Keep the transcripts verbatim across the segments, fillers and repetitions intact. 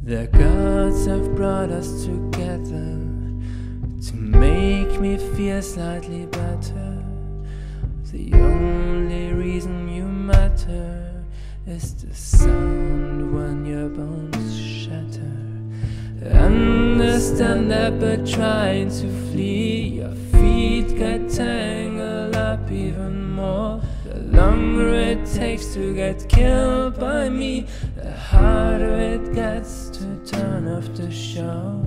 The gods have brought us together to make me feel slightly better. The only reason you matter is the sound when your bones shatter. Understand that, but trying to flee, your feet get tangled up even more. The longer it takes to get killed by me, the harder it gets to turn off the show.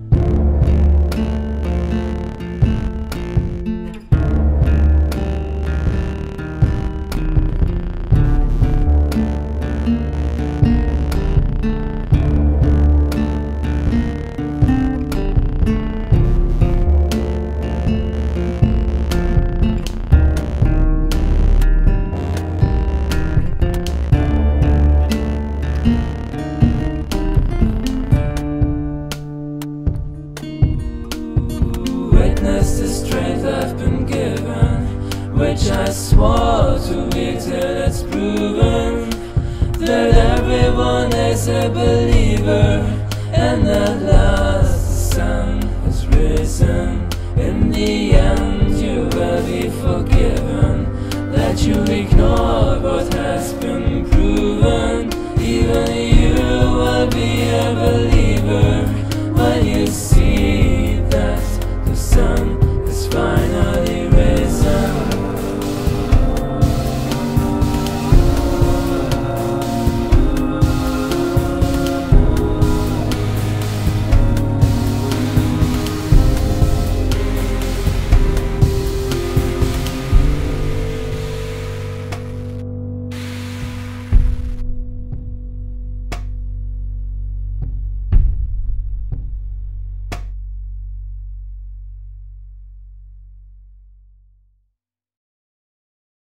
Witness the strength I've been given, which I swore to be till it's proven that everyone is a believer, and at last the sun has risen. In the end you will be forgiven, that you ignored what has been proven. Even you will be a believer.